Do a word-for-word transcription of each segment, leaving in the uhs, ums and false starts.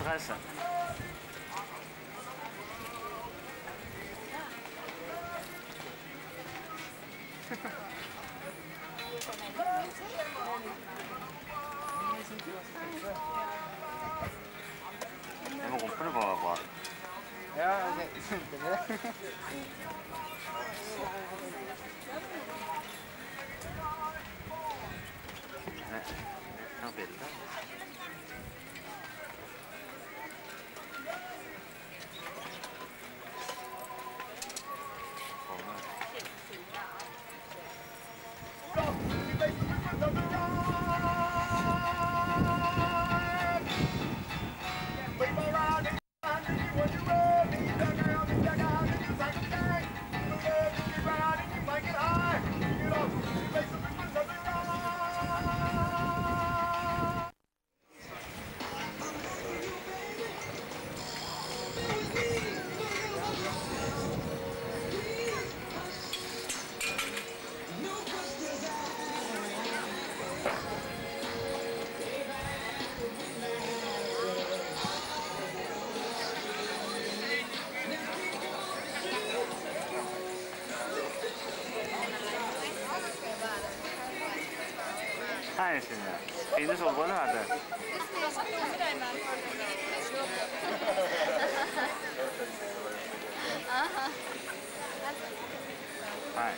Adresse. Jeg må rumpe det var bra. Ja, det er det. Noen bilder. Hei, Synne. Fine solbriller, vet du. Hei.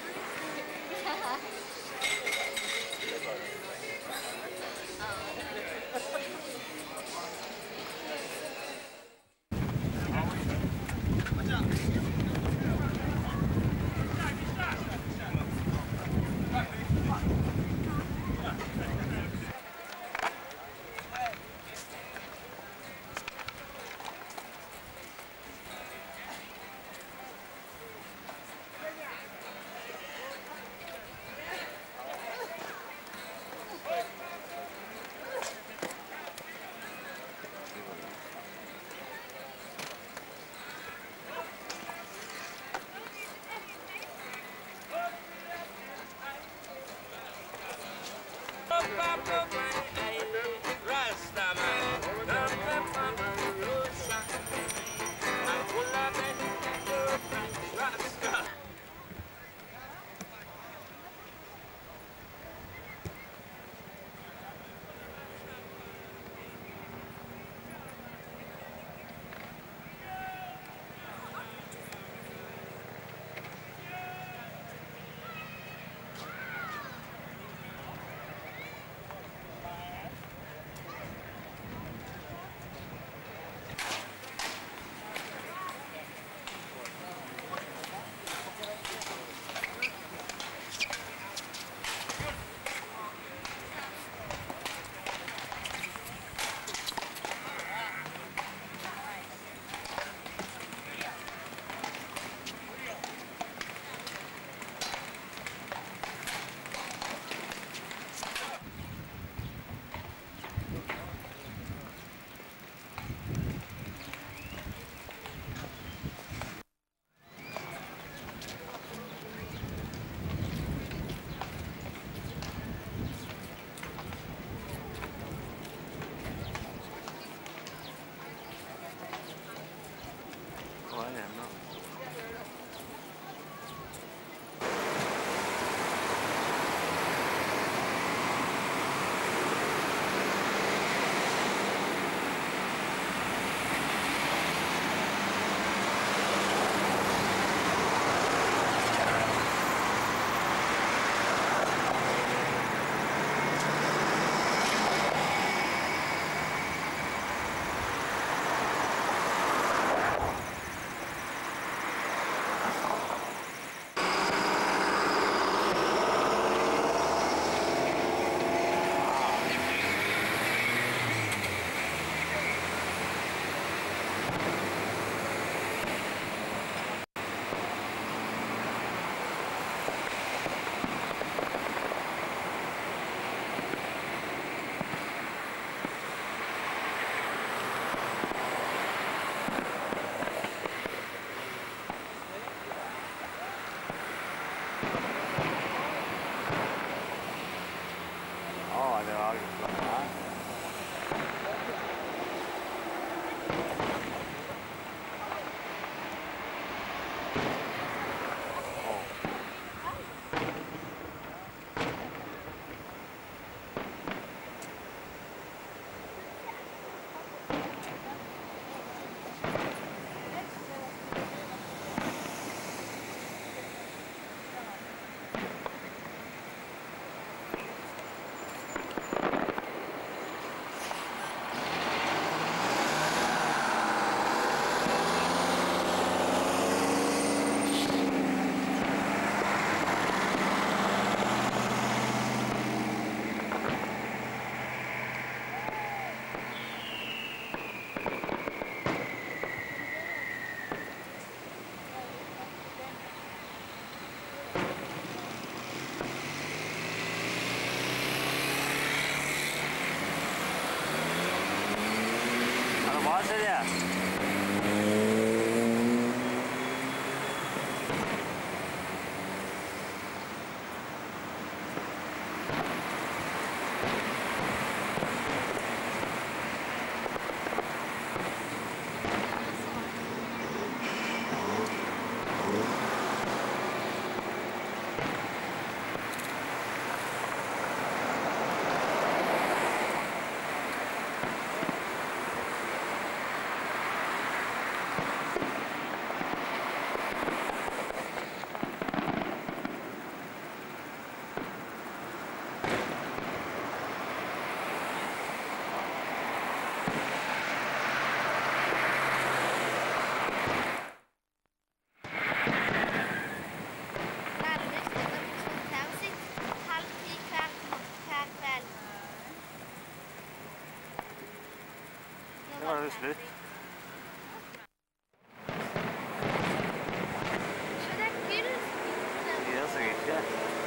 det slut. Ja, så ikke.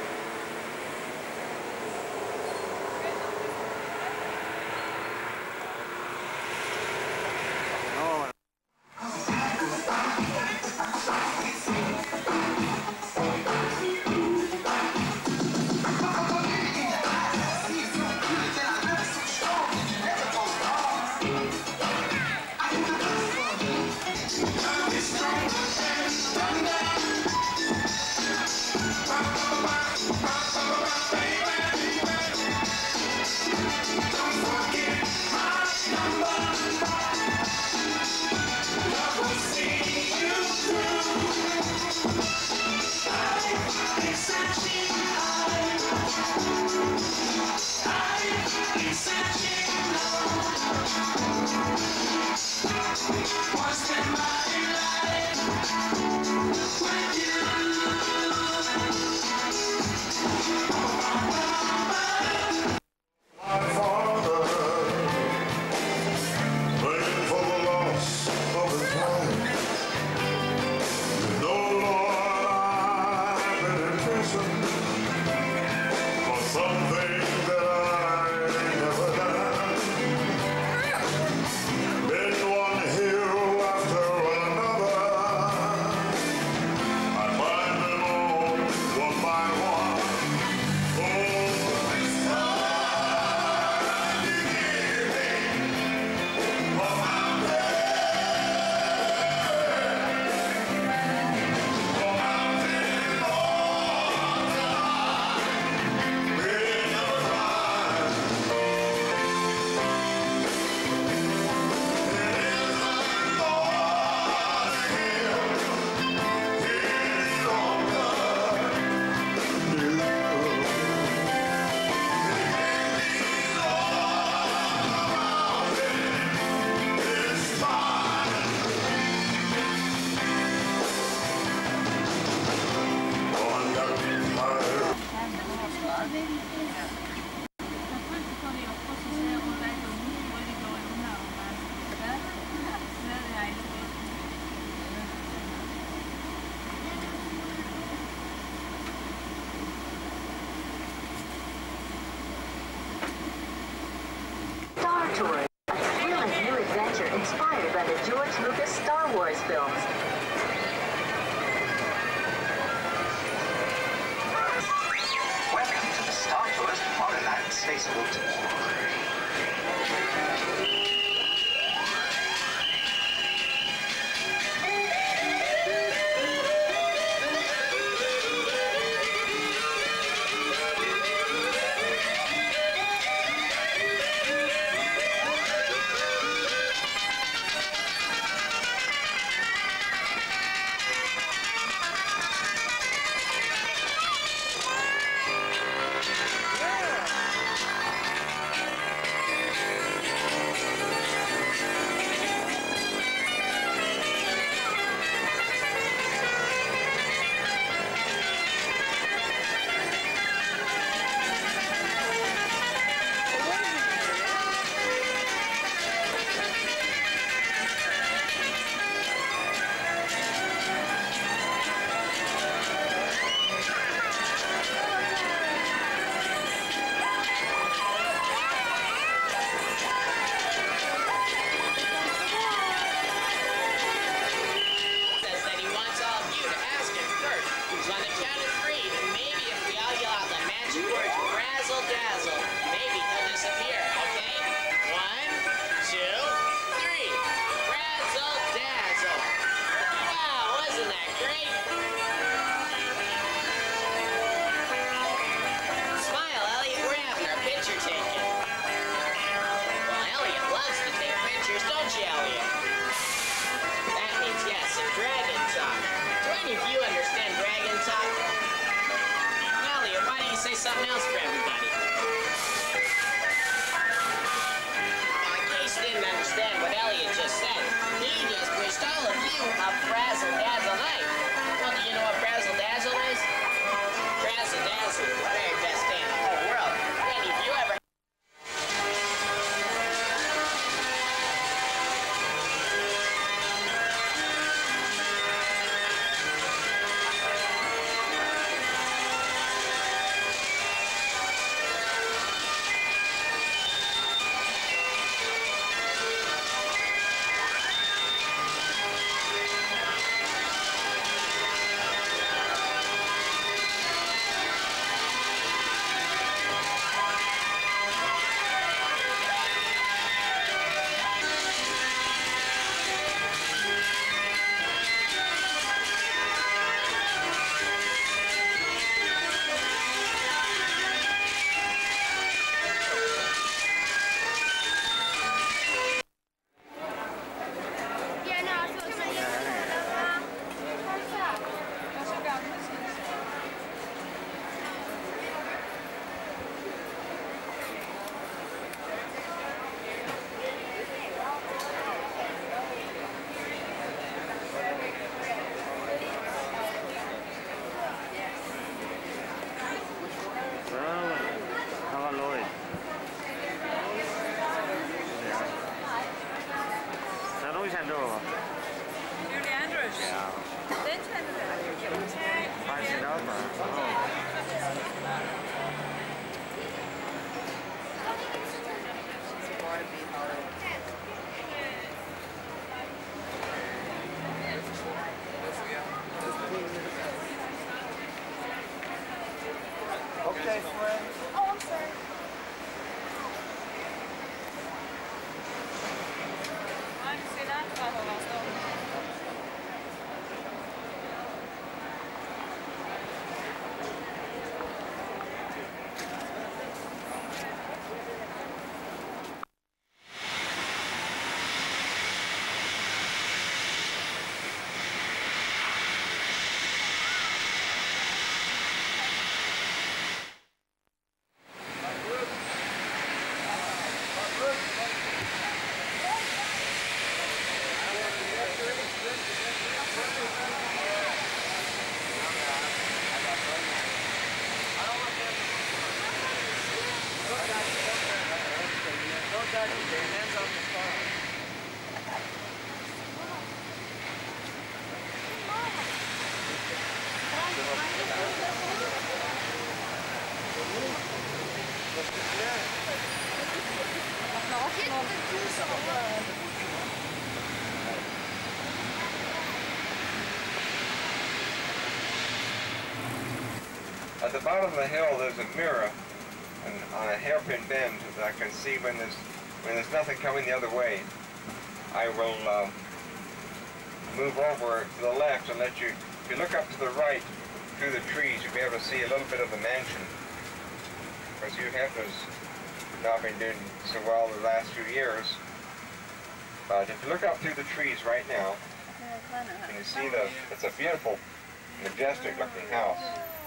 Tour, a thrilling new adventure inspired by the George Lucas Star Wars films. Welcome to the Star Tourist Tomorrowland Spaceport. Leandro. Julie Andrews. Ja. Den känner du? Hij is in Alma. Okay, friend. Oh, I'm sorry. I'm Sinatra vasta. At the bottom of the hill there's a mirror and on a hairpin bend that I can see when there's when there's nothing coming the other way. I will uh, move over to the left and let you, if you look up to the right through the trees, you'll be able to see a little bit of the mansion. Because you have not been doing so well the last few years. But if you look up through the trees right now, and you see the, it's a beautiful, majestic looking house.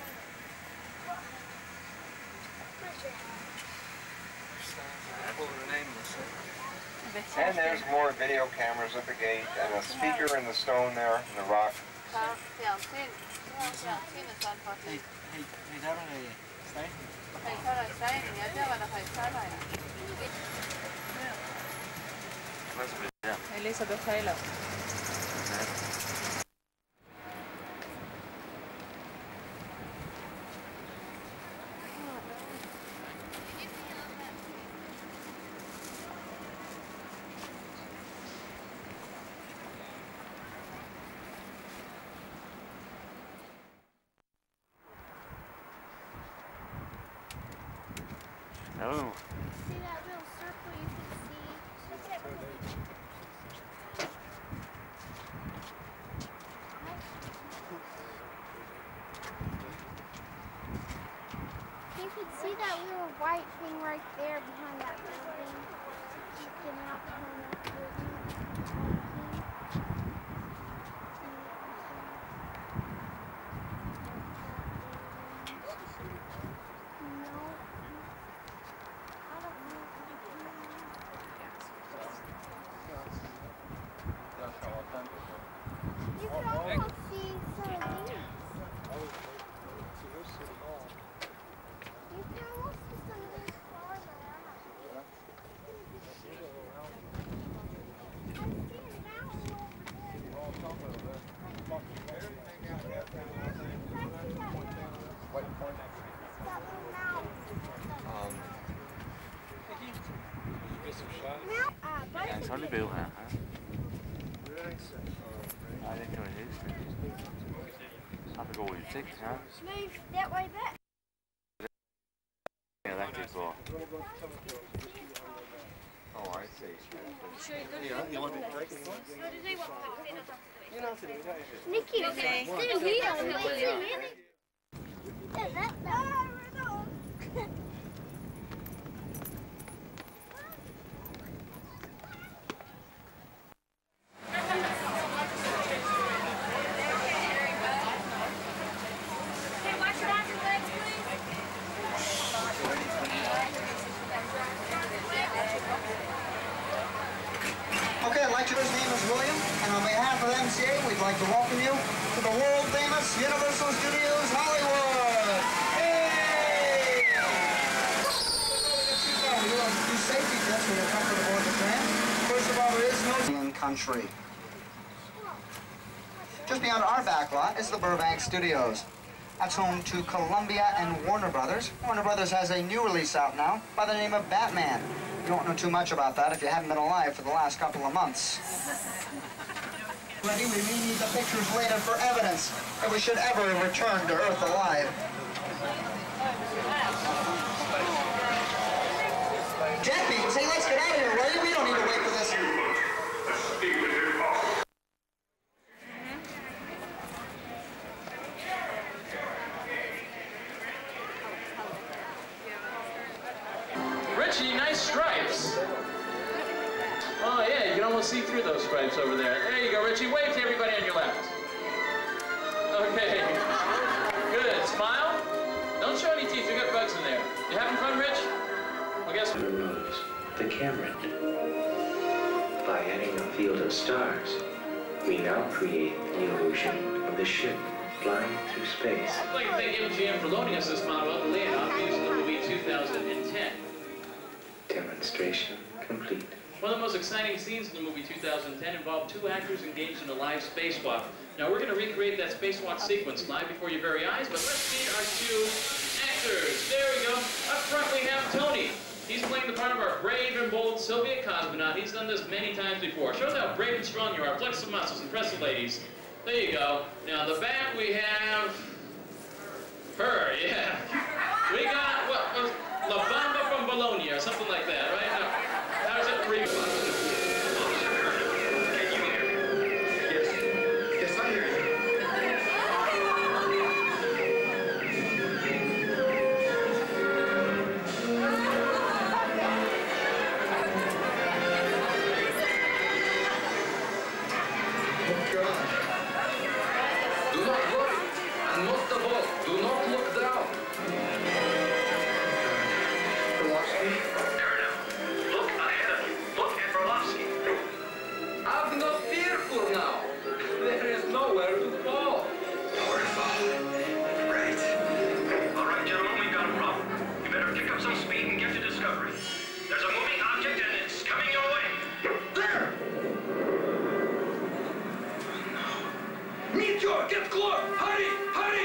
And there's more video cameras at the gate and a speaker in the stone there in the rock. Elizabeth Taylor. Oh. See that little circle you can see? Look at it. You can see that little white thing right there behind that building. Sticking out behind that building. You can almost see some of these. You can almost see some of these farther out. I see a mountain over there. That little mountain. Um, Mount, uh, Ja, en så lidt bøv her. Nej, det kan man ikke. Så vi går utsikt her. Move that way back. Det er rigtig godt. oh, I see. Nikki, okay. Still here. That, that, Okay, lecturer's name is William, and on behalf of M C A, we'd like to welcome you to the world-famous Universal Studios Hollywood! Hey! We do our do safety tests when you come to the board of the tram. First of all, there is no in country. Just beyond our back lot is the Burbank Studios. That's home to Columbia and Warner Brothers. Warner Brothers has a new release out now by the name of Batman. You don't know too much about that if you haven't been alive for the last couple of months. Ready? We may need the pictures later for evidence if we should ever return to Earth alive. Jet beams, hey, let's get out of here, will you? We don't need to wait for this. Richie, nice stripes. Oh yeah, you can almost see through those stripes over there. There you go, Richie. Wave to everybody on your left. Okay. Good. Smile. Don't show any teeth. You got bugs in there. You having fun, Rich? Well, guess what? Rose, the Cameron. By adding a field of stars, we now create the illusion of the ship flying through space. I'd like to thank M G M for loaning us this model of the layout used in the movie two thousand ten. Demonstration complete. One of the most exciting scenes in the movie two thousand ten involved two actors engaged in a live spacewalk. Now we're going to recreate that spacewalk sequence live before your very eyes, but let's meet our two actors. There we go. Up front we have Tony. He's playing the part of our brave and bold Soviet cosmonaut. He's done this many times before. Shows how brave and strong you are. Flex some muscles. Impress the ladies. There you go. Now the back we have her. Yeah. We got what was La Bamba from Bologna or something like that, right? Now, how's it for you? Can you hear me? Yes. Yes, I hear you. Oh, God. Do not worry, and most of all, do not look down. There now. Look ahead of you. Look at Berlovsky. Have no fear for now. There is nowhere to fall. Nowhere to fall. Right. All right, gentlemen, we've got a problem. You better pick up some speed and get to Discovery. There's a moving object and it's coming your way. There! Meteor, get close! Hurry! Hurry!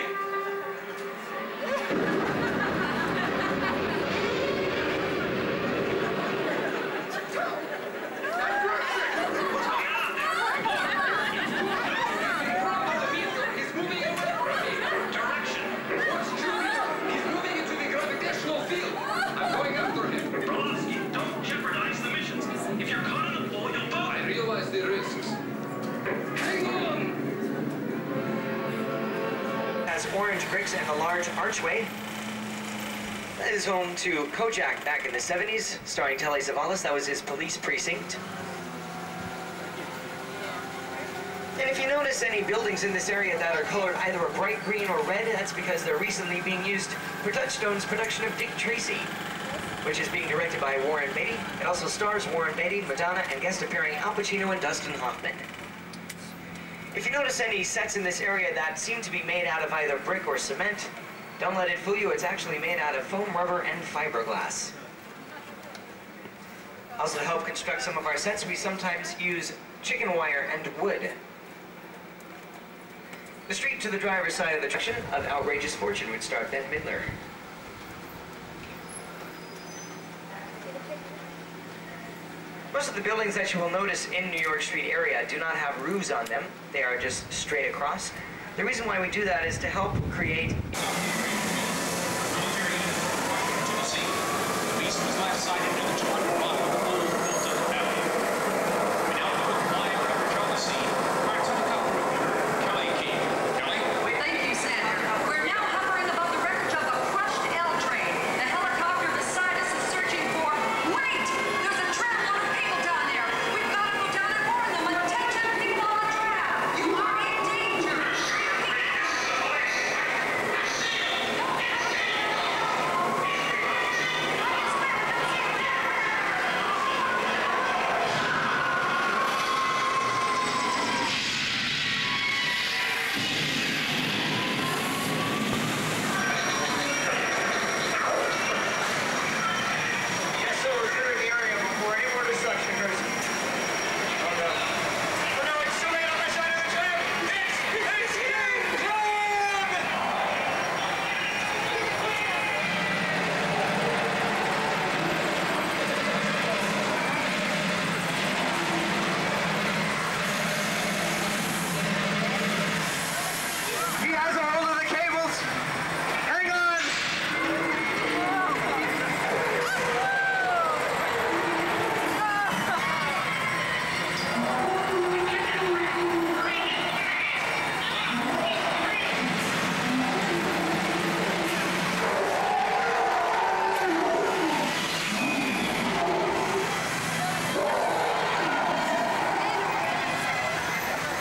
He's moving away from me. Direction. What's true? He's moving into the gravitational field. I'm going after him. Berlovsky, don't jeopardize the missions. If you're caught in a blow, you'll I die. realize the risks. Hang on! Has orange bricks and a large archway. That is home to Kojak back in the seventies, starring Telly Savalas. That was his police precinct. And if you notice any buildings in this area that are colored either a bright green or red, that's because they're recently being used for Touchstone's production of Dick Tracy, which is being directed by Warren Beatty. It also stars Warren Beatty, Madonna, and guest appearing Al Pacino and Dustin Hoffman. If you notice any sets in this area that seem to be made out of either brick or cement, don't let it fool you, it's actually made out of foam, rubber, and fiberglass. Also, to help construct some of our sets, we sometimes use chicken wire and wood. The street to the driver's side of the attraction of Outrageous Fortune would star Bette Midler. Most of the buildings that you will notice in New York Street area do not have roofs on them. They are just straight across. The reason why we do that is to help create... Thank you, Senator. We're now hovering above the wreckage of a crushed L train. The helicopter beside us is searching for... Wait! There's a tramload of people down there. We've got to go down and warn them. Attention, people on the tram! You are in danger!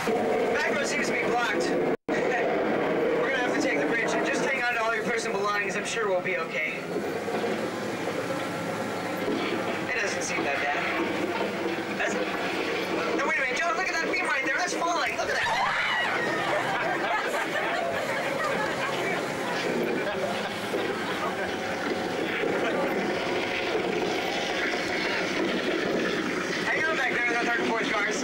Back road seems to be blocked. We're gonna have to take the bridge. Just hang on to all your personal belongings. I'm sure we'll be okay. It doesn't seem that bad. That's... No, wait a minute, John, look at that beam right there. That's falling. Look at that. Hang on back there to the third and fourth cars.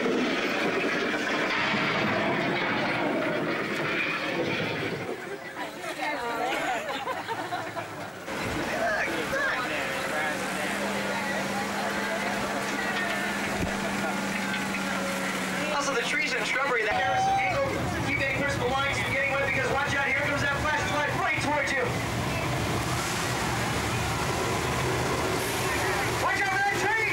Also, the trees and shrubbery that here is angle. Keep getting personal belongings from getting wet because watch out, here comes that flash flood right towards you. Watch out for that tree!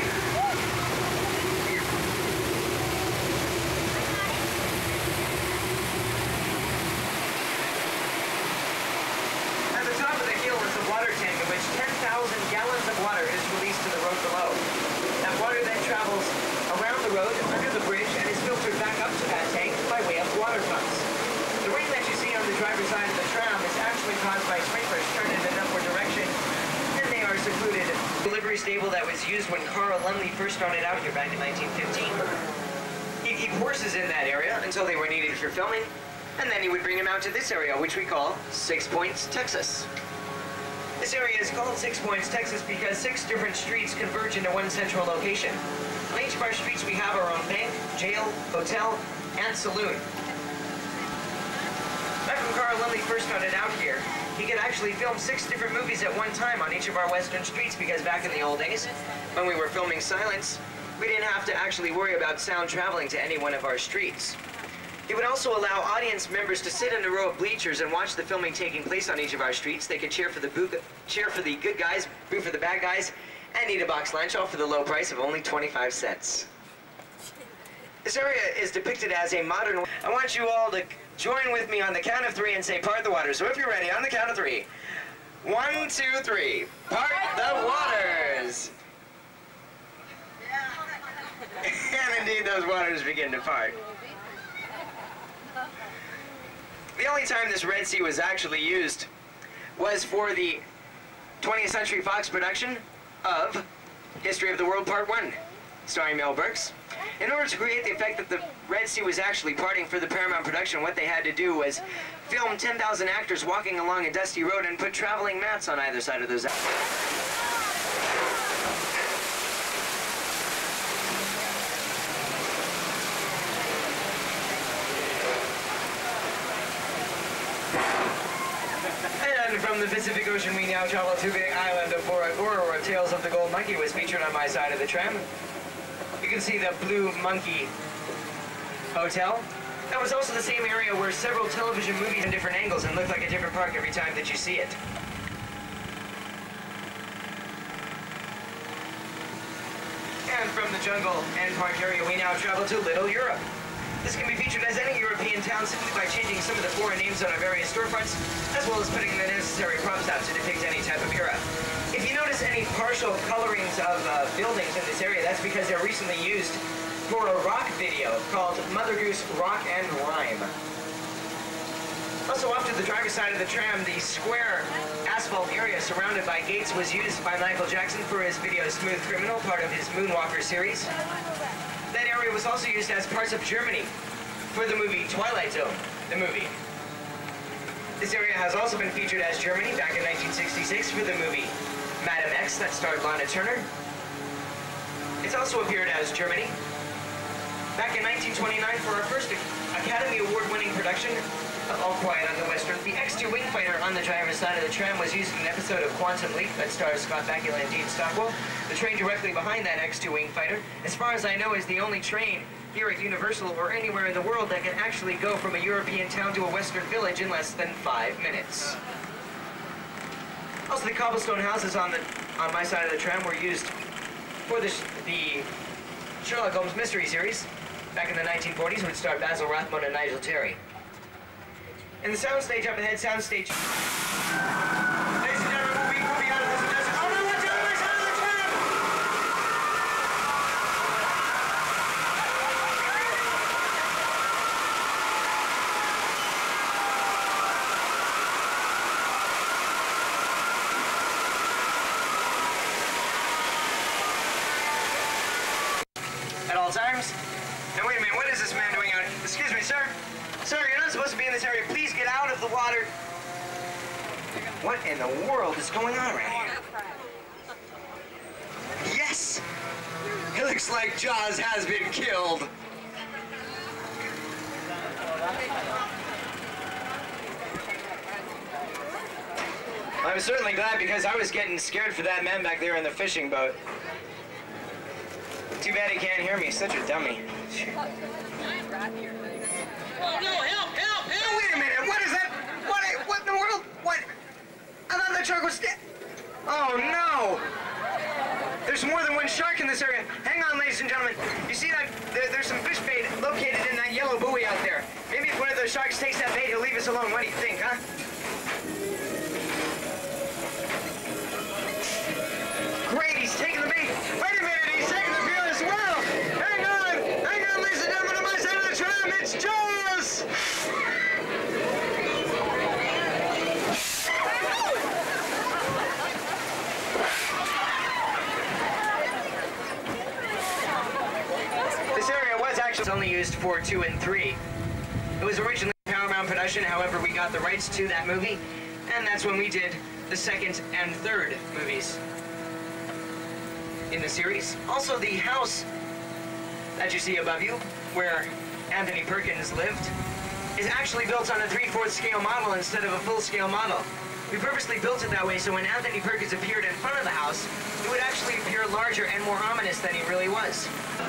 At the top of the hill is a water tank in which ten thousand gallons of water is released to the road below. That water then travels around the road, under the bridge, and is filtered back up to that tank by way of water pumps. The rain that you see on the driver's side of the tram is actually caused by sprinklers turned in an upward direction, and they are secluded. The livery stable that was used when Carl Lumley first started out here back in nineteen fifteen. He'd keep horses in that area until they were needed for filming, and then he would bring them out to this area, which we call Six Points, Texas. This area is called Six Points, Texas because six different streets converge into one central location. On each of our streets we have our own bank, jail, hotel, and saloon. Back when Carl Lumley first started out here, he could actually film six different movies at one time on each of our western streets because back in the old days, when we were filming silence, we didn't have to actually worry about sound traveling to any one of our streets. It would also allow audience members to sit in a row of bleachers and watch the filming taking place on each of our streets. They could cheer for the boo cheer for the good guys, boo for the bad guys, and eat a box lunch all for the low price of only twenty-five cents. This area is depicted as a modern... I want you all to join with me on the count of three and say, part the water. So if you're ready, on the count of three. One, two, three. Part the waters. And indeed, those waters begin to part. The only time this Red Sea was actually used was for the twentieth Century Fox production of History of the World Part one, starring Mel Brooks. In order to create the effect that the Red Sea was actually parting for the Paramount production, what they had to do was film ten thousand actors walking along a dusty road and put traveling mats on either side of those actors. From the Pacific Ocean, we now travel to the island of Bora Bora, where Tales of the Gold Monkey was featured on my side of the tram. You can see the Blue Monkey Hotel. That was also the same area where several television movies in different angles and looked like a different park every time that you see it. And from the jungle and park area, we now travel to Little Europe. This can be featured as any European town simply by changing some of the foreign names on our various storefronts, as well as putting the necessary props out to depict any type of era. If you notice any partial colorings of uh, buildings in this area, that's because they're recently used for a rock video called Mother Goose Rock and Rhyme. Also, off to the driver's side of the tram, the square asphalt area surrounded by gates was used by Michael Jackson for his video Smooth Criminal, part of his Moonwalker series. That area was also used as parts of Germany for the movie Twilight Zone, the movie. This area has also been featured as Germany back in nineteen sixty-six for the movie Madam X that starred Lana Turner. It's also appeared as Germany back in nineteen twenty-nine for our first Academy Award-winning production of All Quiet on the Western. The X two wing fighter on the driver's side of the tram was used in an episode of Quantum Leap that stars Scott Bakula and Dean Stockwell. The train directly behind that X two wing fighter, as far as I know, is the only train here at Universal or anywhere in the world that can actually go from a European town to a Western village in less than five minutes. Also, the cobblestone houses on the on my side of the tram were used for the, the Sherlock Holmes mystery series back in the nineteen forties, which starred Basil Rathbone and Nigel Terry. In the soundstage up ahead, soundstage. Ladies and gentlemen, we'll be moving out of this desert. Oh no, watch out on my side of the tram! excuse me, sir. Sir, you're not supposed to be in this area. Please get out of the water. What in the world is going on around here? Yes! It looks like Jaws has been killed. I'm certainly glad because I was getting scared for that man back there in the fishing boat. Too bad he can't hear me. Such a dummy. Oh no, help, help, help! Wait a minute, what is that? What, what in the world? What? I thought the shark was dead. Oh no! There's more than one shark in this area. Hang on, ladies and gentlemen. You see that? There, there's some fish bait located in that yellow buoy out there. Maybe if one of those sharks takes that bait, he'll leave us alone. What do you think, huh? Great, he's taking the bait. Wait a minute, he's taking the reel as well. Hang on, hang on, ladies and gentlemen, on my side of the tram, it's Jaws! This area was actually only used for two and three. It was originally a Paramount production, however, we got the rights to that movie, and that's when we did the second and third movies in the series. Also, the house that you see above you, where Anthony Perkins lived, is actually built on a three-fourths scale model instead of a full-scale model. We purposely built it that way so when Anthony Perkins appeared in front of the house, it would actually appear larger and more ominous than he really was.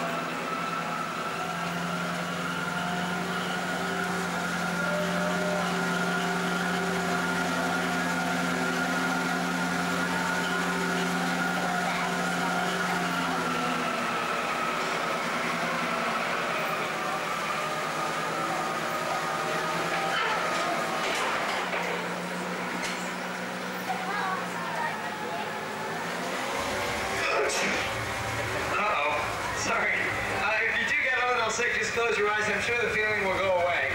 Close your eyes, I'm sure the feeling will go away.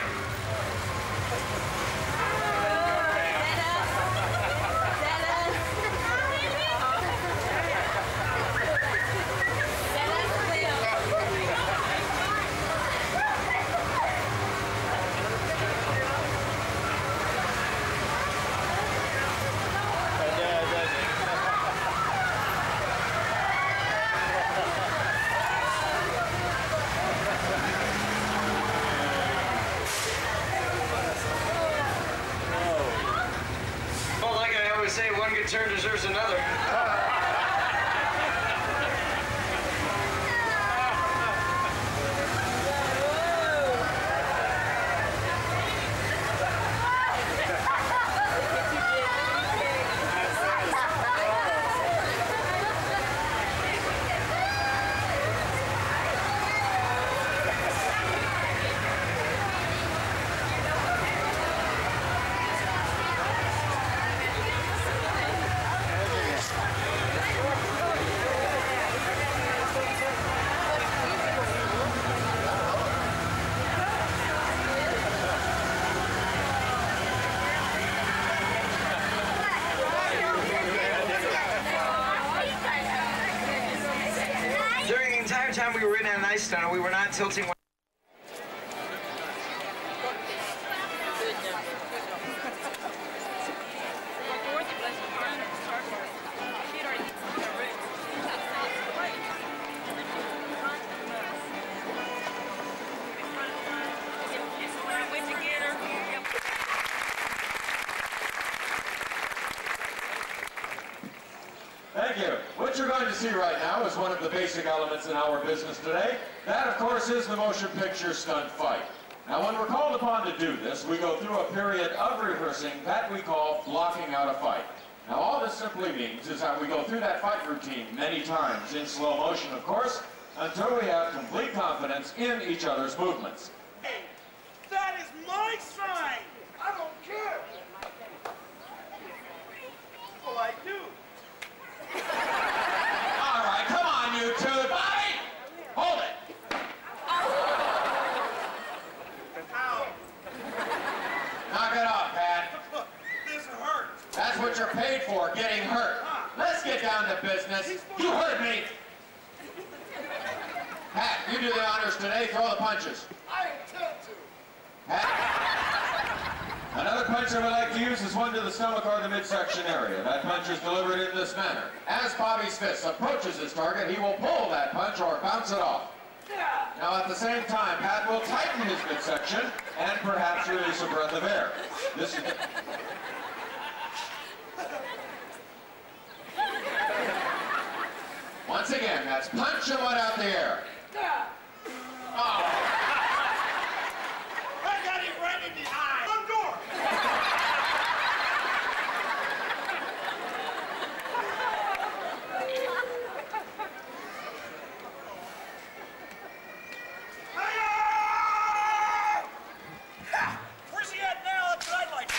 Say one good turn deserves another. Time we were in an ice tunnel, we were not tilting. Thank you. What you're going to see right now is one of the basic elements in our business today. That, of course, is the motion picture stunt fight. Now, when we're called upon to do this, we go through a period of rehearsing that we call blocking out a fight. Now, all this simply means is that we go through that fight routine many times, in slow motion, of course, until we have complete confidence in each other's movements. Hey, that is my sign! I don't care! Well, I do. All right, come on, you two. Bobby! Hold it. Ow. Knock it off, Pat. This hurts. That's what you're paid for, getting hurt. Let's get down to business. You heard me. Pat, you do the honors today. Throw the punches. I Another punch I would like to use is one to the stomach or the midsection area. That punch is delivered in this manner. As Bobby's fist approaches his target, he will pull that punch or bounce it off. Now at the same time, Pat will tighten his midsection and perhaps release a breath of air. This is... Once again, that's punch and one out the air. Oh. I got him right in the eye. Front door. Where's he at now? That's what I'd like.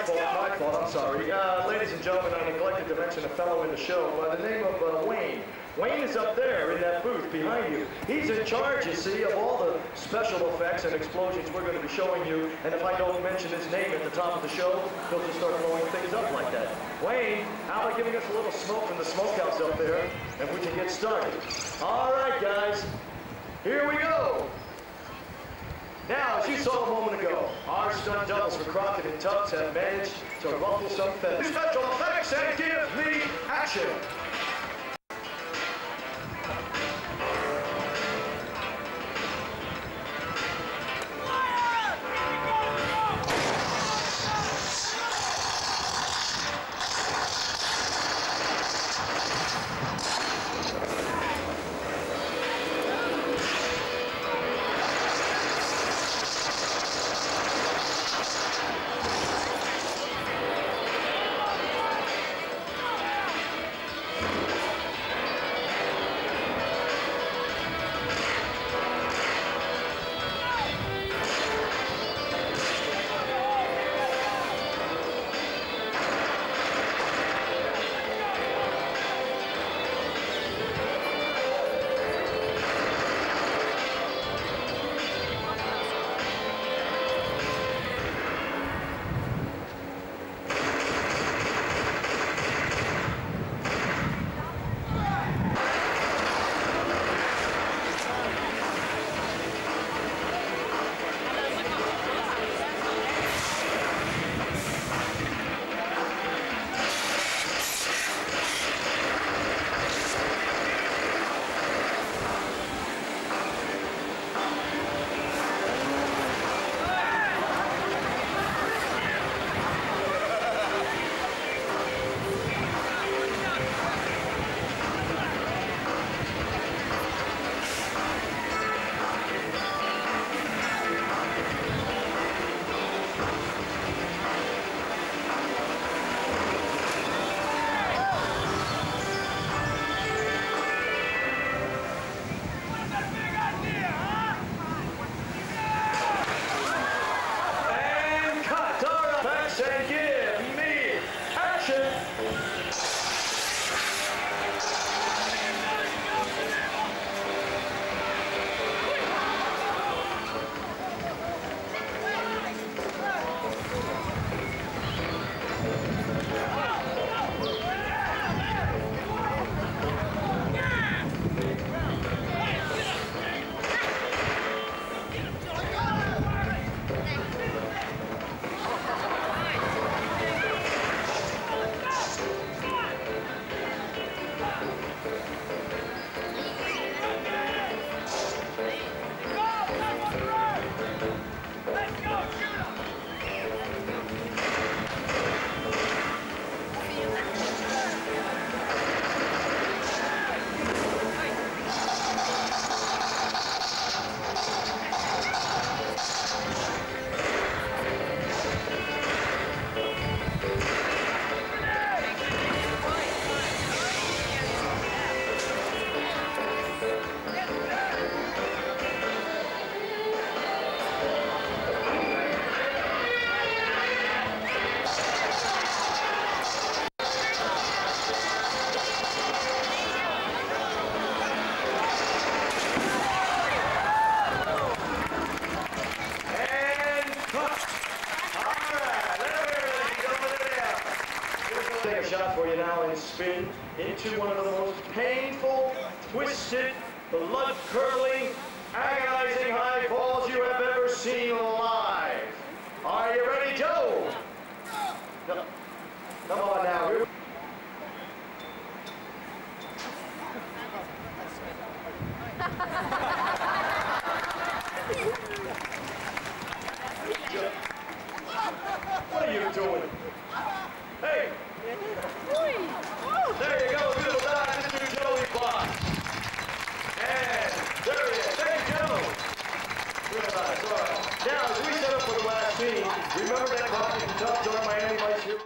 I'm sorry. Uh, ladies and gentlemen, I neglected to mention a fellow in the show by the name of uh, Wayne. Wayne is up there in that booth behind you. He's in charge, you see, of all the special effects and explosions we're going to be showing you. And if I don't mention his name at the top of the show, he'll just start blowing things up like that. Wayne, how about giving us a little smoke from the smokehouse up there, and we can get started. All right, guys, here we go. Now, as you saw a moment ago, our stunt doubles for Crockett and Tubbs have managed to ruffle some feathers. Special effects and give me action. Spin into one of the most painful, twisted, blood-curdling, agonizing high falls you have ever seen live. Are you ready, Joe? No. Come on now. Here we What are you doing? Hey! There you go, beautiful dive into Joey Fox. And there he is. Thank you, Joe. Good nice. All right. Now, as we set up for the last scene, remember that Crockett and Tubbs are Miami Vice here?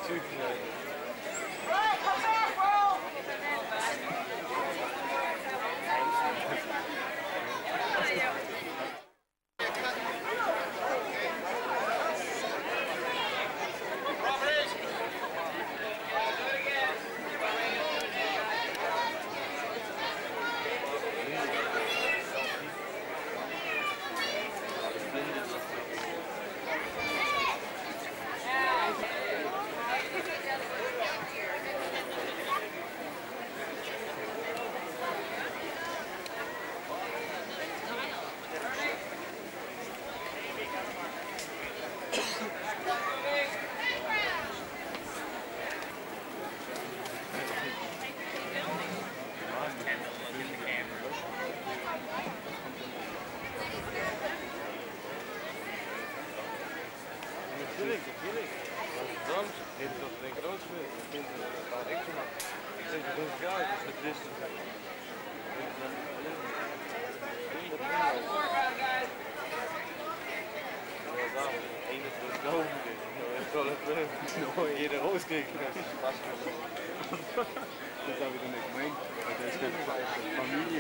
Right, come back, bro! Natuurlijk, natuurlijk. Als het drums heeft het toch geen groot speel. Dan vindt het dat ik zo maar. Ik zeg dat is gaar, dus het is. Hier de roos kreeg. Dat zou ik dan niet meen. Dat is geen familie.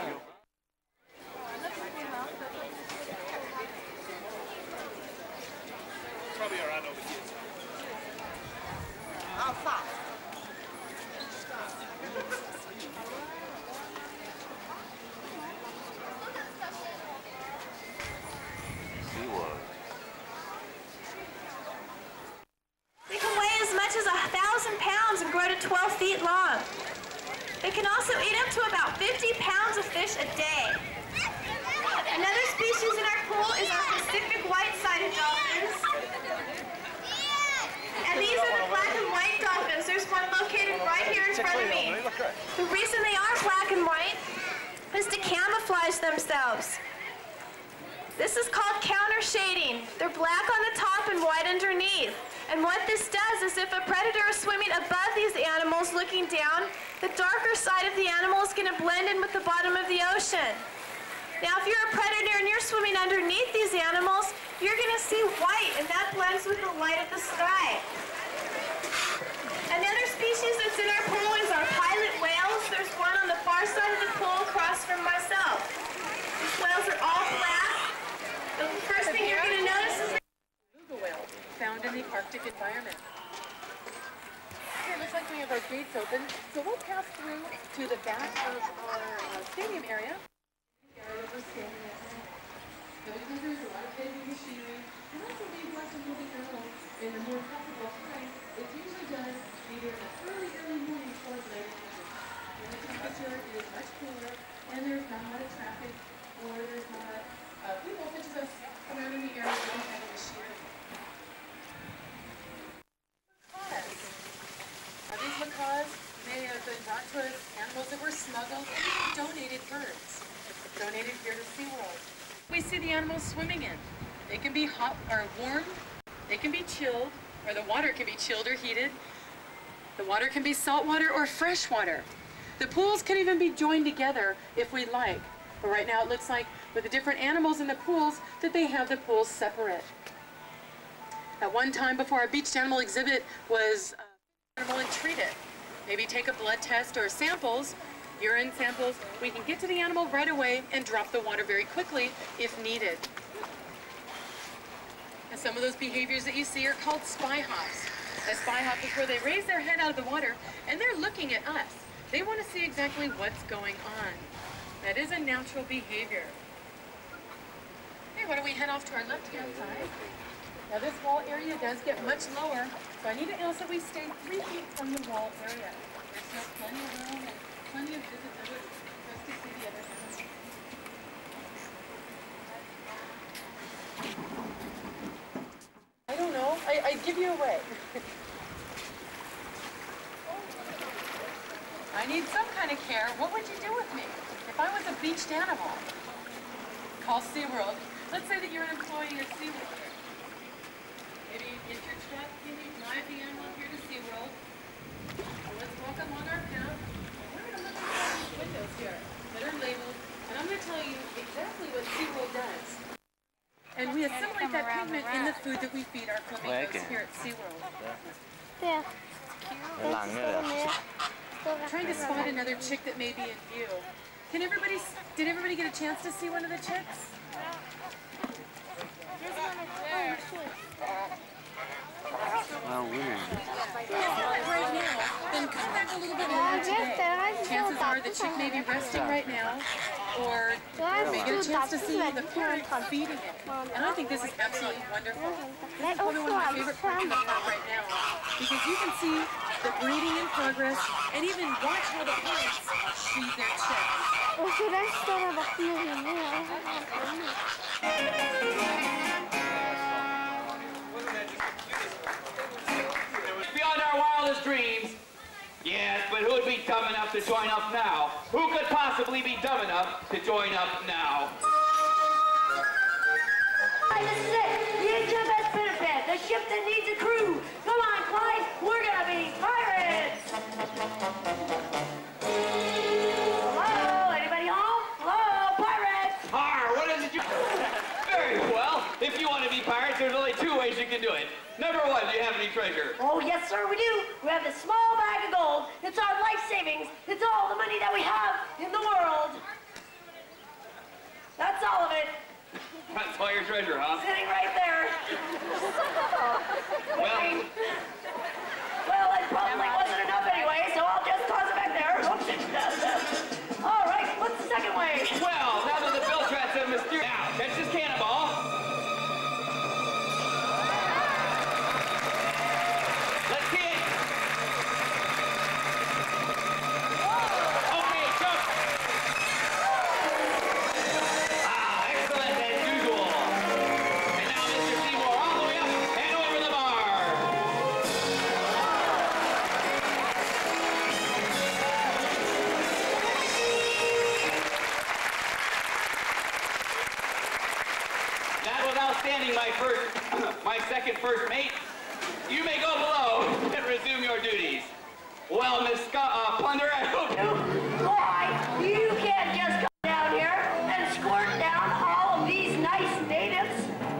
Probably around over here. How fast? They can weigh as much as a thousand pounds and grow to twelve feet long. They can also eat up to about fifty pounds of fish a day. Another species in our pool is our Pacific white-sided dolphins. And these are the black and white dolphins. There's one located right here in front of me. The reason they are black and white is to camouflage themselves. This is called counter shading. They're black on the top and white underneath. And what this does is if a predator is swimming above these animals looking down, the darker side of the animal is going to blend in with the bottom of the ocean. Now, if you're a predator and you're swimming underneath these animals, you're going to see white, and that blends with the light of the sky. Another species that's in our pool is our pilot whales. There's one on the far side of the pool across from myself. These whales are all black. The first thing you're going to notice is beluga whale found in the Arctic environment. Okay, looks like we have our gates open, so we'll pass through to the back of our uh, stadium area. So we can use a lot of heavy machinery, and also leave lots of moving animals in a more comfortable time. It's usually done either in the early, early morning or late evening. When the temperature is much cooler, and there's not a lot of traffic, or there's not uh, people such as us around in the area that don't have a machinery. Macaws. Now these macaws may have been brought to us animals that were smuggled and even donated birds. Donated here to SeaWorld. We see the animals swimming in. They can be hot or warm, they can be chilled, or the water can be chilled or heated. The water can be salt water or fresh water. The pools can even be joined together if we like. But right now it looks like with the different animals in the pools that they have the pools separate. At one time before our beached animal exhibit was uh, animal and treat it. Maybe take a blood test or samples, urine samples. We can get to the animal right away and drop the water very quickly if needed. And some of those behaviors that you see are called spy hops. A spy hop is where they raise their head out of the water and they're looking at us. They want to see exactly what's going on. That is a natural behavior. Okay, why don't we head off to our left-hand side? Now this wall area does get much lower, so I need to ask that we stay three feet from the wall area. There's still plenty of room and plenty of visibility for us to see the other animals. I don't know. I, I'd give you away. I need some kind of care. What would you do with me if I was a beached animal? Call SeaWorld. Let's say that you're an employee at SeaWorld. Maybe you get your truck, maybe drive the animal here to SeaWorld. So let's walk along our path. We're going to look at all these windows here that are labeled, and I'm going to tell you exactly what SeaWorld does. And we assimilate that pigment in the food that we feed our flamingos here at SeaWorld. There. I'm trying to spot another chick that may be in view. Can everybody, did everybody get a chance to see one of the chicks? There's one up there. Well, women. Right now, then come back a little bit I later guess today. that I just Chances don't are the chick may be resting right now, or you may get a chance to see the parent feeding it. And I think this is absolutely wonderful. This is probably one of my favorite parts of the park right now, because you can see the breeding in progress, and even watch how the parents feed their chicks. Or should I start at a feeling now? Beyond our wildest dreams. Yes, but who'd be dumb enough to join up now? Who could possibly be dumb enough to join up now? Hi, this is it. The H M S Winnipeg, the ship that needs a crew. Come on, Clyde. We're gonna be pirates. Hello, anybody home? Hello, pirates. Har, what is it you... Very well. If you want to be pirates, there's only two ways you can do it. Number one, do you have any treasure? Oh, yes, sir, we do. We have this small bag of gold. It's our life savings. It's all the money that we have in the world. That's all of it. That's all your treasure, huh? Sitting right there. Well... Well, it probably wasn't enough anyway, so I'll just toss it back there. Oops. All right, what's the second way? Well, now that the Biltrats have mysterious... Now, catch this cannonball. Let's see it. Okay, jump. Ah, excellent as usual. And now Mister Seymour all the way up and over the bar. That was outstanding, my first, my second first mate. You may go below and resume your duties. Well, Miss Sc uh, Plunderer, I hope you... Why? You can't just come down here and squirt down all of these nice natives.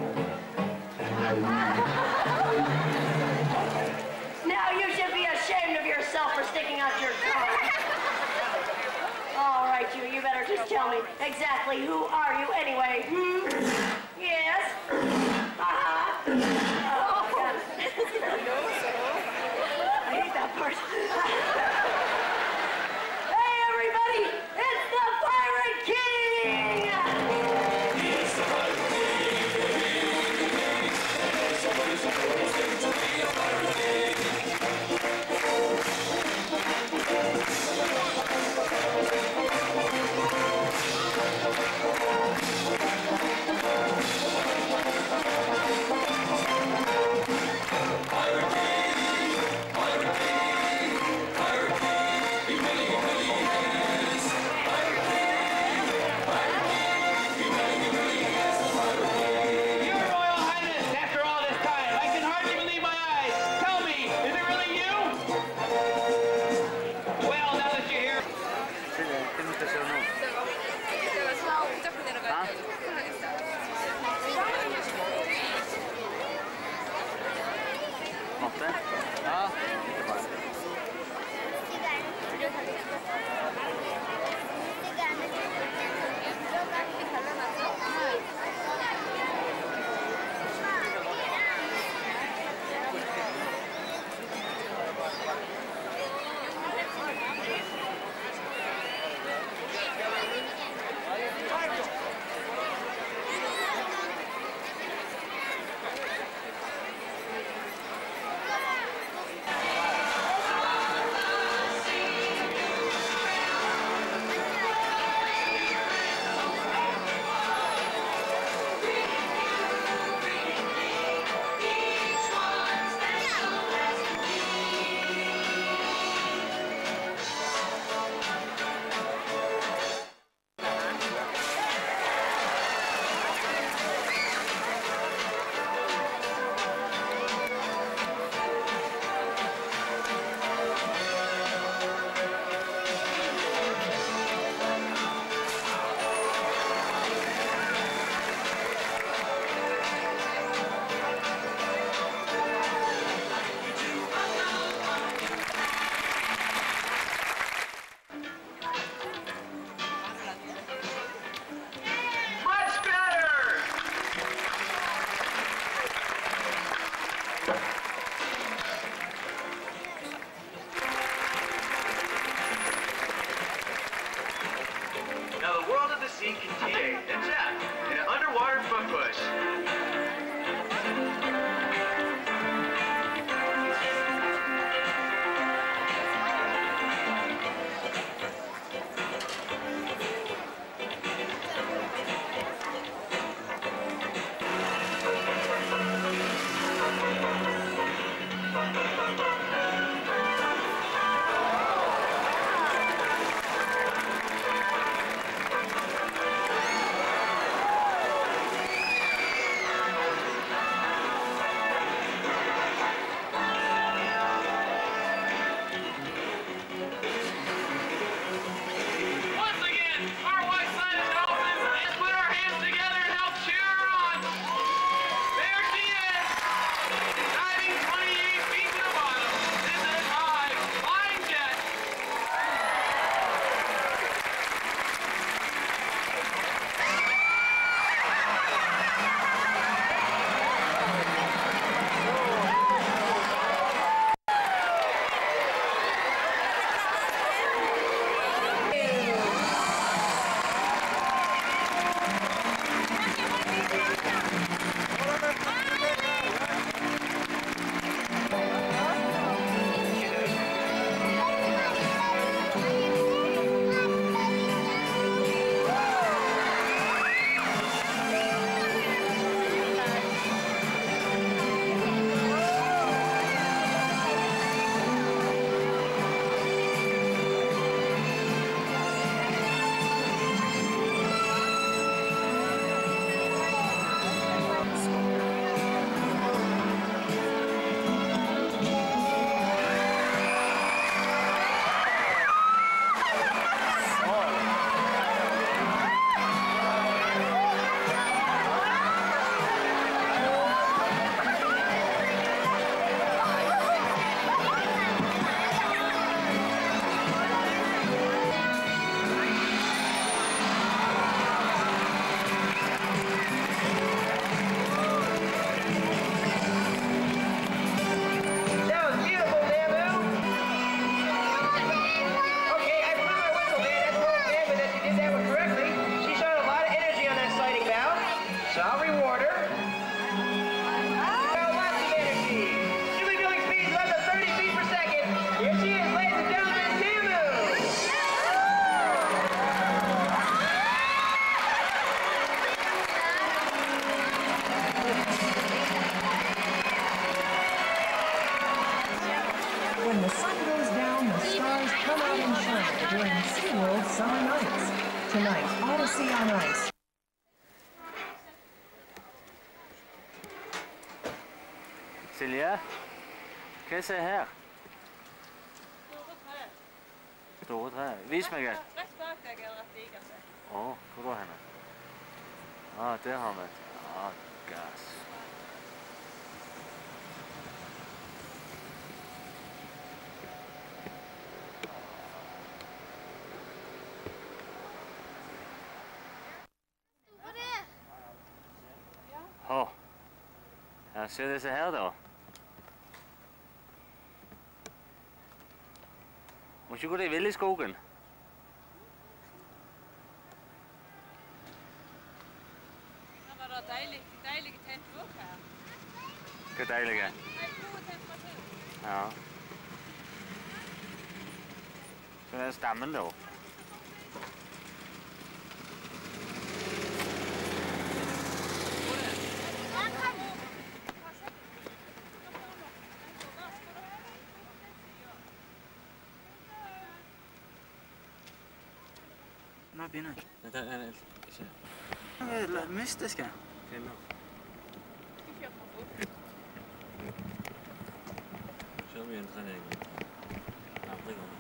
Now you should be ashamed of yourself for sticking out your tongue. All right, you, you better just tell me exactly who are you anyway? Hmm? Yes? Uh-huh. Oh, God. I hate that part. Hey, everybody! It's the Pirate King! It's the Pirate King! Somebody, somebody, sing to me, a Pirate King! Pirate King! Pirate King! Pirate shine during SeaWorld Summer Nights. Tonight, Odyssey on Ice. Silje, hva ser her? Store tre. Vis meg et. Rett bak deg er det et digert tre. Å, hvor da henne? Ah, der har vi et. Ah, gass. Å, her ser disse her da. Må ikke gå deg vill i skogen. Her var det deilig, deilig temperatur her. Hva deilig er? En god temperatur. Ja. Så det er stammen da. Nå begynner jeg. Dette er ikke... Det er mystiske. Kvinner. Kjører vi en trening andre ganger.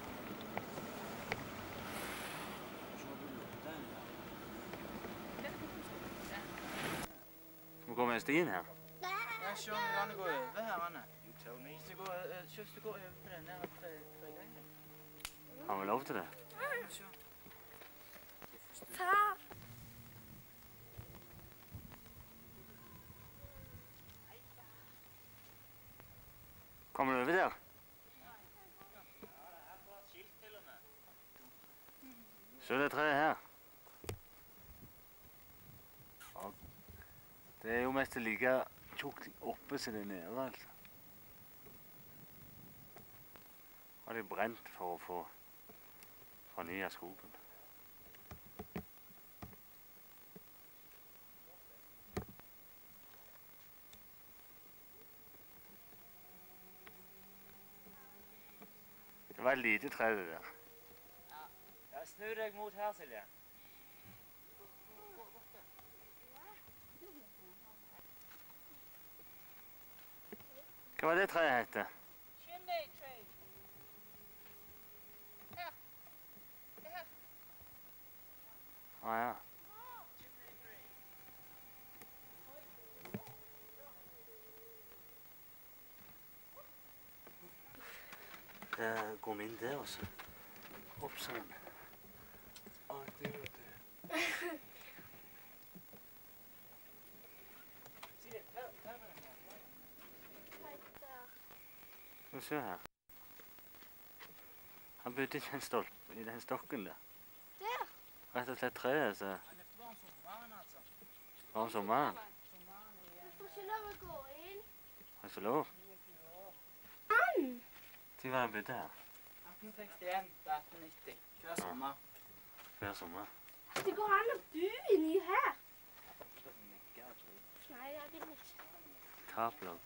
Skal vi gå med stien her? Jeg ser om vi kan gå over her, Anne. Hvis du går, hvis du går over den nede tre ganger. Har vi lov til det? Far. Kommer du over der? Så det treet her. Det er jo mest like tjukt oppe som det er nede, altså. Har de brent for å få fornya skogen. Det var et lite tre det der. Ja, snu deg mot her, Silje. Hva var det treet hette? Chimney tree. Her. Det her. Ah, ja. Der går vi inn der også. Opp sånn. Ah, det er det. Skal vi se her. Han bodde i den stolp, i den stokken der. Der? Rett og slett treet, så... Var om sommeren? Du får ikke lov å gå inn. Har ikke lov? Ann! Når var han bodde her? atten sekstien til atten nitti. Hver sommer. Hver sommer? Det går an å bo inni her. Nei, jeg vil ikke. Kaplag.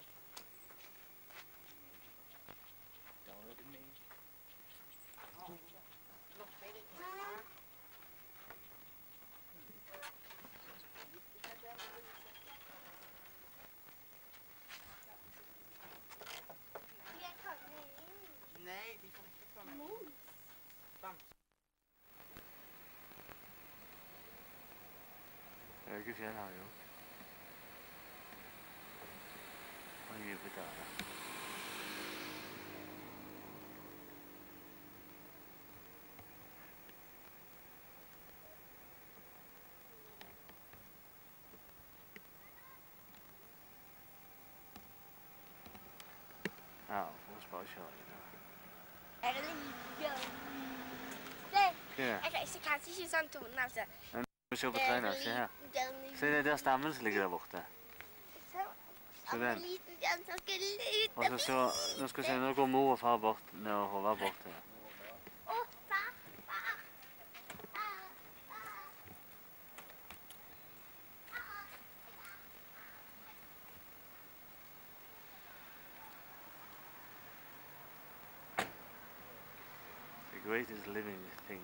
Nei, de får ikke komme. Høye fjell har jeg jo. Og dype daler. Ja, for å spare kjøring. Er det litt Det, jeg kan ikke kanskje ikke sånn tone, altså. Men vi ser på trærne, se her. Se det der stammen som ligger der borte. Se den. Og så så, nå skal vi se, nå går mor og far bort, nå Håvard bort her. greatest living thing.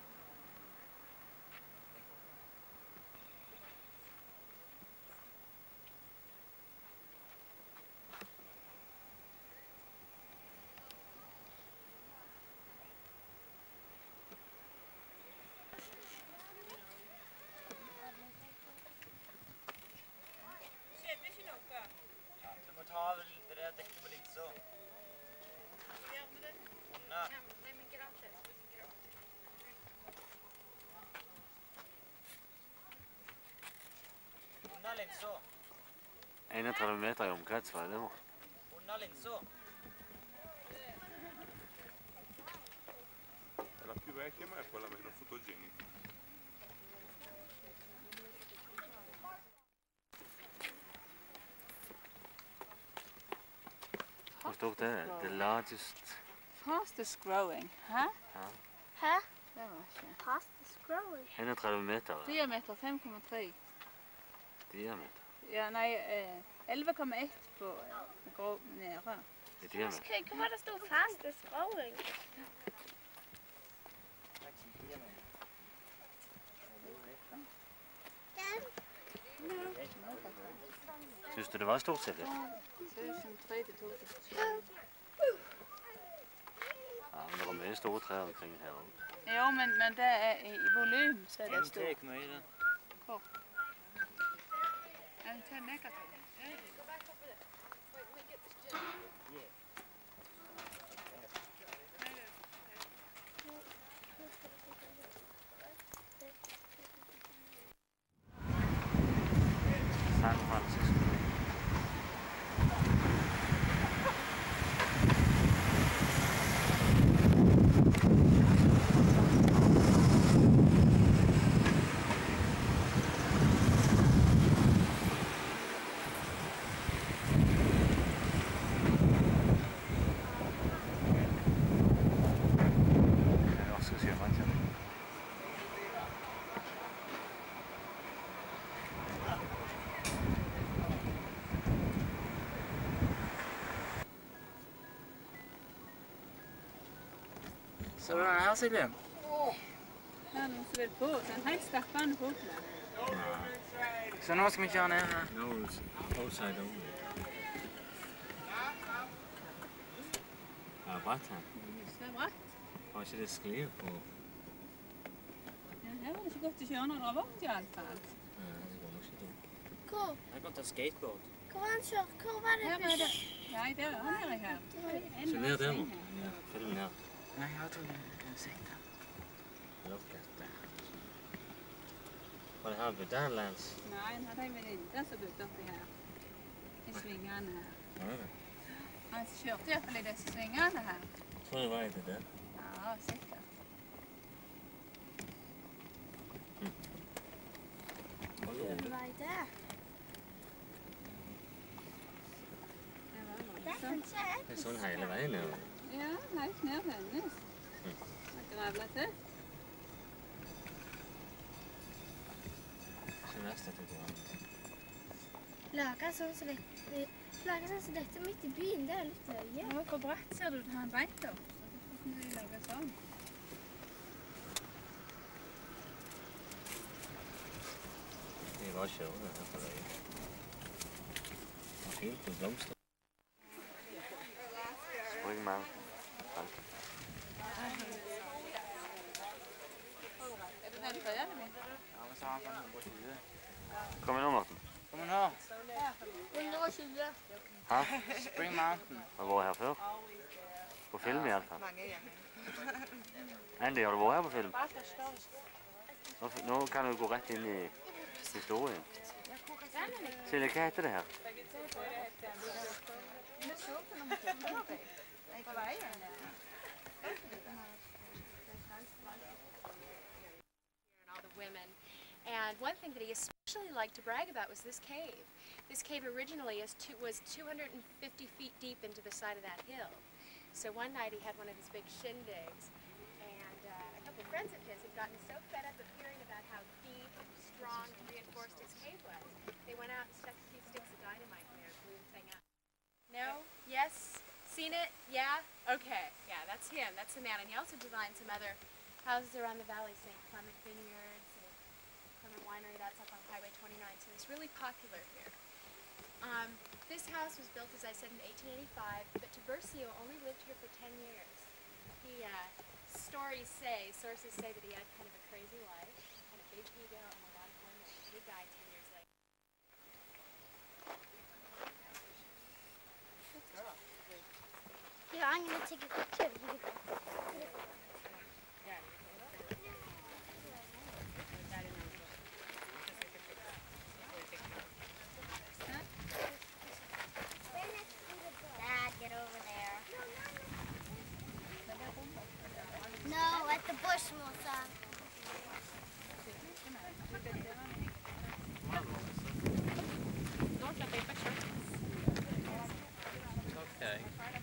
Du må ta det der dekket på linsa. Unna. Unna linsa. einogtredive meter i omkrets, var det det var? Unna linsa. È la più vecchia ma è quella meno fotogenica. Hvor stort er det? The largest... Fastest growing, hæ? Ja. Hæ? Det var ikke. Fastest growing. einogtredive meter. Diameter fem komma tre. Diameter. Ja, nei, eh, elleve komma ett på eh, grå nede. I diameter. Okay, hva var det stod fastest growing? Synes du det var stort, Silje? tusen tre til to tusen. Ja, men det er mye store trær omkring her også. Jo, men, men det er i, i volym, så er det En stort. tek nå i det. Hvor? En til negativ. San Francisco. Så du den her, Silje? Det er noen som vil på. Det er en helt stappende fotball. Så nå skal vi kjøre ned her. No, it's outside only. Ja, bratt her. Det er bratt. Har ikke det sklir på? Ja, her var det ikke godt å kjøre når det har vært i alle fall. Ja, det går nok ikke det. Hvor? Jeg kan ta skateboard. Hvor var han kjør? Hvor var det? Her er det. Nei, der er han nede her. Så ned der nå. Ja, følg ned. Nei, jeg tror det kan se det. Look at that. Var det her Budanlands? Nei, han hadde en venninne som bodde oppi her. I svingene her. Var det? Han kjørte i hvert fall i disse svingene her. Jeg tror det var i det der. Ja, sikkert. Hold det rolig. Hva er det? Det er kanskje jeg. Det er sånn hele veien nedover. Ja, helt ned hennes. Jeg gravler til. Så verst at det går an. Lager sånn som dette, lager sånn som dette midt i byen, det er litt løye. Ja, hvor bratt ser du han beint da? Hvordan vil de lage sånn? Vi bare kjører det her på veien. Det er fint med blomster. Spring Mountain. Takk. Er det den trøyene min? Ja, men så har han sånn hundre og tjue. Kom igjen nå, Morten. Kom nå. hundre og tjue. Hæ? Spring Mountain. Har du vært her før? På film i alle fall. Mange ganger. Andy, har du vært her på film? Nå, nå kan du gå rett inn i historien. Silje, hva heter det her? All the women. And one thing that he especially liked to brag about was this cave. This cave originally is two, was two hundred fifty feet deep into the side of that hill. So one night he had one of his big shindigs, and uh, a couple of friends of his had gotten so fed up of hearing about how deep, strong, and reinforced his cave was, they went out and stuck a few sticks of dynamite in there and blew the thing up. No? Yes? Seen it? Yeah? Okay. Yeah, that's him. That's the man. And he also designed some other houses around the valley, Saint Clement Vineyards, Saint Clement Winery. That's up on Highway twenty-nine. So it's really popular here. Um, this house was built, as I said, in eighteen eighty-five, but Tiburcio only lived here for ten years. He, uh, stories say, sources say that he had kind of a crazy life, had a big ego and a lot of women. He died ten years later. Yeah, I'm gonna take a picture of you. Dad, get over there. No, at the bush, Melissa. Okay.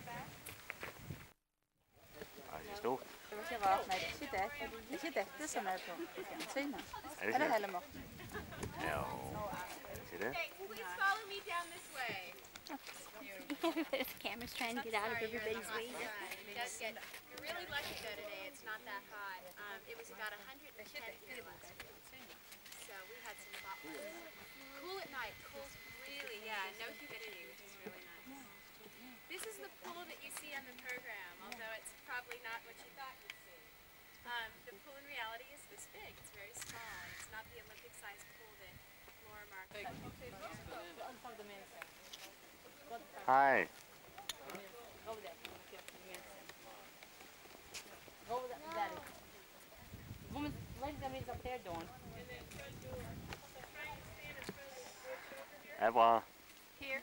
Ja, det er stort. Det var ikke rart, nei, det er ikke dette, det er ikke dette som er på fjernsynet. Er det Er det ikke? hele Morten? Ja, er det ikke det? Okay, please follow me down this way. The camera's trying to get out of everybody's way. It does get, you're really lucky though today, it's not that hot. Um, it was about one hundred ten here last week. So we had some hot ones. Cool at night, cools really, yeah, no humidity, which is really nice. This is the pool that you see on the program, although it's probably not what you thought you'd see. Um, the pool in reality is this big, it's very small. It's not the Olympic-sized pool that Laura marked. Hi. Go with that, Daddy. Woman, lady that means up there, Dawn. Er bra. Here.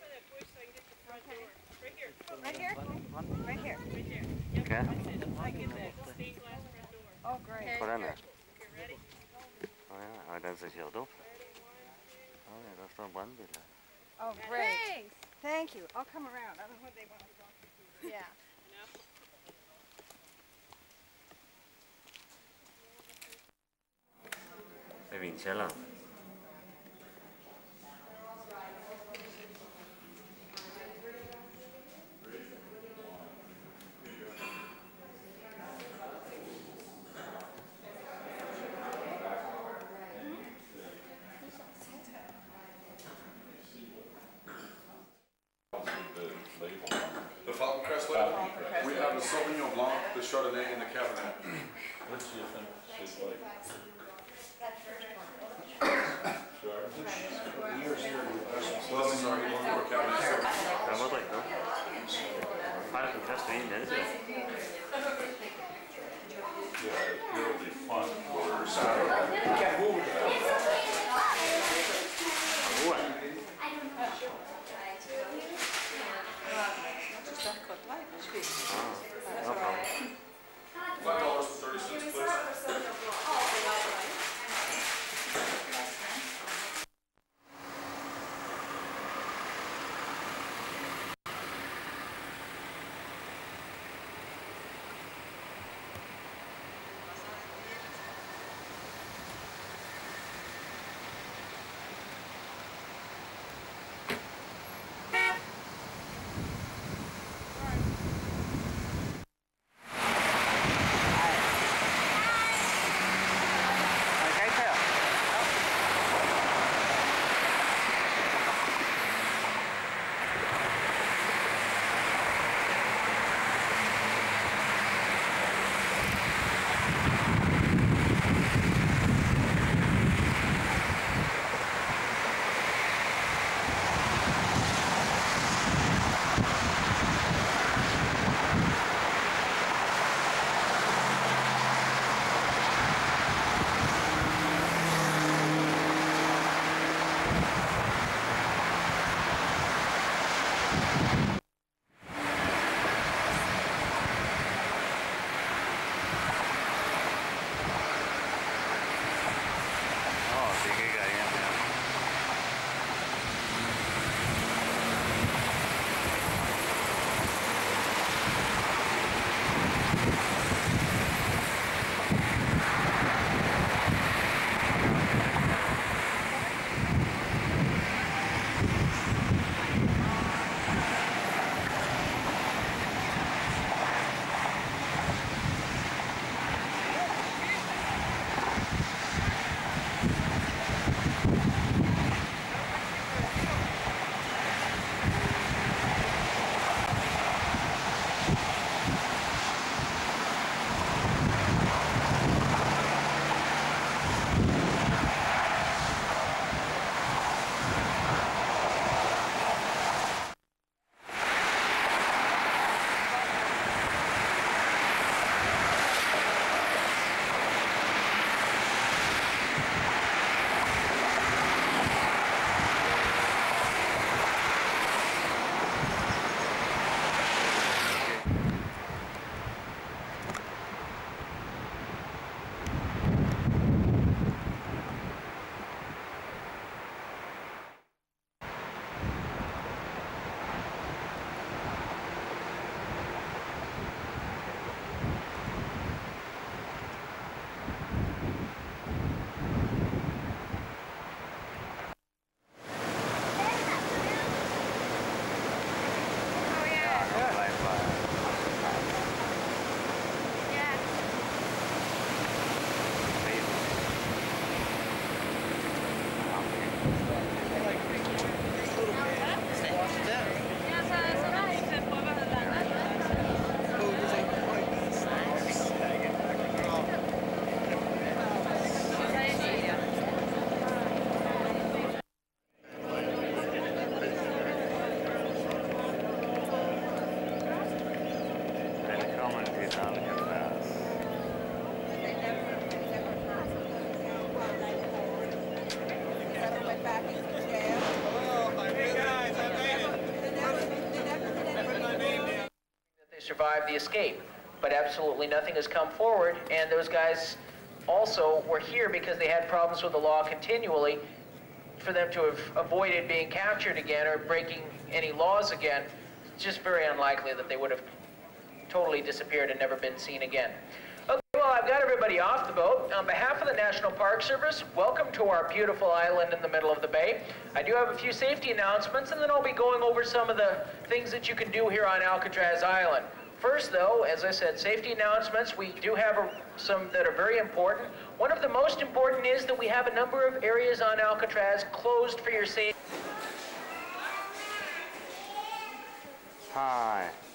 Right here? Right here. Okay. Oh, great. Hvordan er det? Åh ja, og den som kjørt opp? Åh ja, der står en brandbil her. Oh, great. Thanks. Thank you. I'll come around. I don't know what they want to talk to. Yeah. Det er vinkjelleren. The Falcon Crest label. We have the Sauvignon Blanc, the Chardonnay, and the Cabernet. What do you think she's like? Well, sorry, or Cabernet. Ja, må drikke nå. Falcon Crest vin, er det ikke? Yeah, it'll be fun. Or Saturday. Five dollars and thirty cents, please. coming to Alcatraz. They survived the escape, but absolutely nothing has come forward, and those guys also were here because they had problems with the law continually. For them to have avoided being captured again or breaking any laws again, it's just very unlikely that they would have totally disappeared and never been seen again. Okay, well, I've got everybody off the boat. On behalf of the National Park Service, welcome to our beautiful island in the middle of the bay. I do have a few safety announcements, and then I'll be going over some of the things that you can do here on Alcatraz Island. First, though, as I said, safety announcements. We do have a, some that are very important. One of the most important is that we have a number of areas on Alcatraz closed for your safety. Hi.